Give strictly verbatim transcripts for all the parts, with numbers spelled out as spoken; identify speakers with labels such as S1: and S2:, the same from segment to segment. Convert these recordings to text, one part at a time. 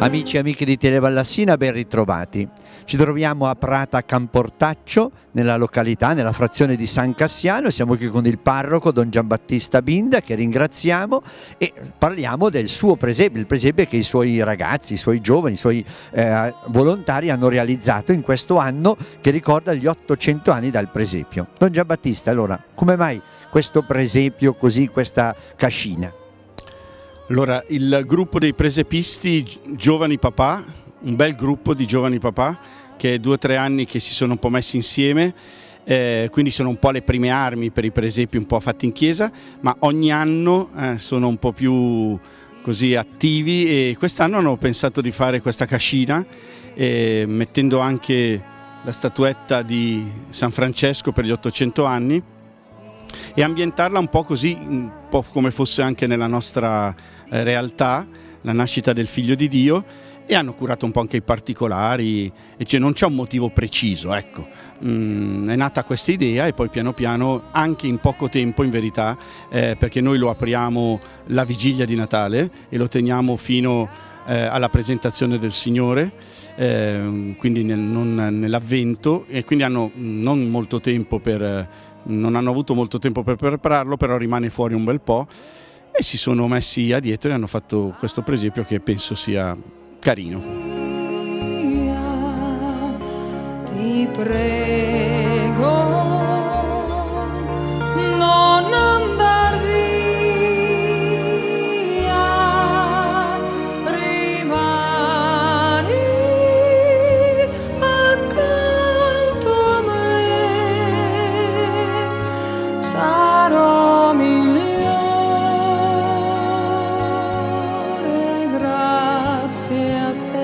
S1: Amici e amiche di Televallassina, ben ritrovati. Ci troviamo a Prata Camportaccio, nella località, nella frazione di San Cassiano. Siamo qui con il parroco Don Giambattista Binda, che ringraziamo, e parliamo del suo presepio, il presepio che i suoi ragazzi, i suoi giovani, i suoi eh, volontari hanno realizzato in questo anno che ricorda gli ottocento anni dal presepio. Don Giambattista, allora, come mai questo presepio così, questa cascina?
S2: Allora, il gruppo dei presepisti Giovani Papà, un bel gruppo di Giovani Papà, che è due o tre anni che si sono un po' messi insieme, eh, quindi sono un po' le prime armi per i presepi un po' fatti in chiesa, ma ogni anno eh, sono un po' più così attivi, e quest'anno hanno pensato di fare questa cascina, eh, mettendo anche la statuetta di San Francesco per gli ottocento anni, e ambientarla un po' così, un po' come fosse anche nella nostra eh, realtà, la nascita del Figlio di Dio, e hanno curato un po' anche i particolari, e cioè non c'è un motivo preciso, ecco. Mm, è nata questa idea e poi piano piano, anche in poco tempo in verità, eh, perché noi lo apriamo la vigilia di Natale e lo teniamo fino eh, alla presentazione del Signore, eh, quindi nel, nell'avvento, e quindi hanno non molto tempo per... non hanno avuto molto tempo per prepararlo, però rimane fuori un bel po', e si sono messi a dietro e hanno fatto questo presepio che penso sia carino.
S3: Ti prego, non andar via, rimani accanto a me, sarò migliore grazie a te.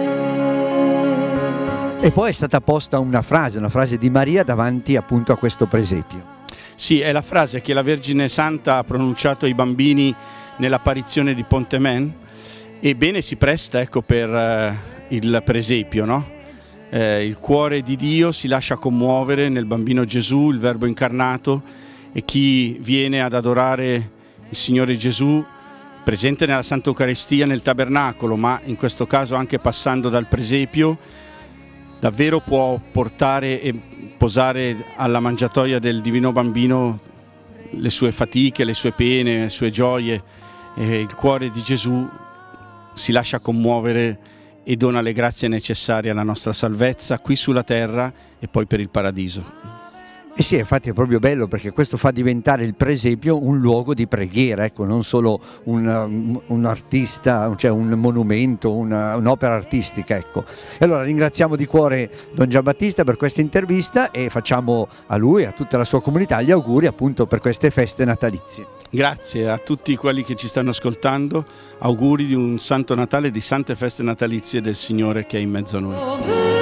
S1: E poi è stata posta una frase, una frase di Maria davanti appunto a questo presepio.
S2: Sì, è la frase che la Vergine Santa ha pronunciato ai bambini nell'apparizione di Pontemen, e bene si presta, ecco, per eh, il presepio, no? Eh, il cuore di Dio si lascia commuovere nel bambino Gesù, il Verbo incarnato, e chi viene ad adorare il Signore Gesù, presente nella Santa Eucaristia, nel tabernacolo, ma in questo caso anche passando dal presepio, davvero può portare e posare alla mangiatoia del Divino Bambino le sue fatiche, le sue pene, le sue gioie, e il cuore di Gesù si lascia commuovere e dona le grazie necessarie alla nostra salvezza qui sulla terra e poi per il paradiso.
S1: E sì, infatti è proprio bello, perché questo fa diventare il presepio un luogo di preghiera, ecco, non solo un, un artista, cioè un monumento, un'opera artistica, ecco. E allora ringraziamo di cuore Don Giambattista per questa intervista, e facciamo a lui e a tutta la sua comunità gli auguri appunto per queste feste natalizie.
S2: Grazie a tutti quelli che ci stanno ascoltando, auguri di un Santo Natale e di sante feste natalizie del Signore che è in mezzo a noi.